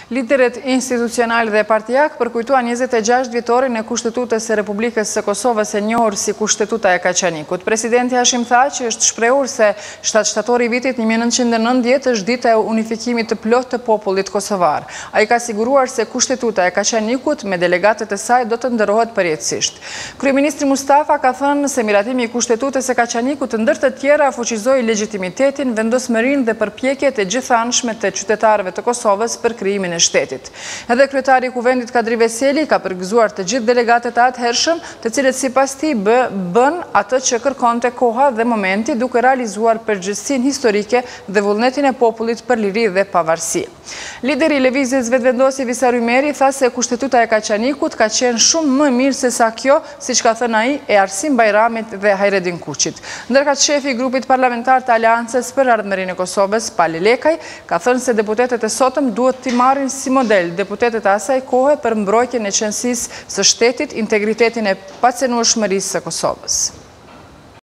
Liderët institucional dhe partijak përkujtuan 26 vjetorin e Kushtetutës së Republikës së Kosovës e njohur si Kushtetuta e Kaçanikut. Presidenti Hashim tha që është shprehur se 7 shtatori i vitit 1990 është dita e unifikimit të plotë të popullit kosovar. Ai ka siguruar se Kushtetuta e Kaçanikut me delegatët e saj do të ndërrohet përjetësisht. Kryeministri Mustafa ka thënë se miratimi i Kushtetutës së Kaçanikut ndër të tjera fuqizoi legjitimitetin, vendosmërinë dhe përpjekjet e gjithanshme të qytetarëve të Kosovës për krijimin e shtetit. Edhe kryetari i Kuvendit Kadri Veseli ka përgëzuar të gjithë delegatët e atëhershëm, të cilët sipas tij bën atë që kërkonte koha dhe momenti, duke realizuar përgjegjësinë historike dhe vullnetin e popullit për liri dhe pavarësi. Lideri i lëvizjes vetvendosi Visar Ymeri tha se Kushtetuta e Kaçanikut ka qenë shumë më mirë se sa kjo, siç ka thënë ai, e Arsim Bajramit dhe Hajredin Kuçit. Ndërka shefi i grupit parlamentar të Aleancës për Ardhmërinë e Kosovës, Pali Lekaj, ka thënë se deputetët e sotëm duhet t'i marrin si model deputetët e asaj kohe për mbrojtjen e qëndësisë së shtetit, integritetin e pacenueshmërisë së Kosovës.